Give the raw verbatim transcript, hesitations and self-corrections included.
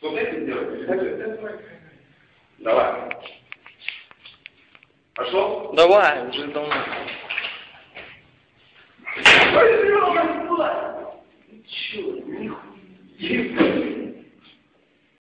Вот это сделать? Давай. Пошел? Давай, уже давно. Чё, нихуя.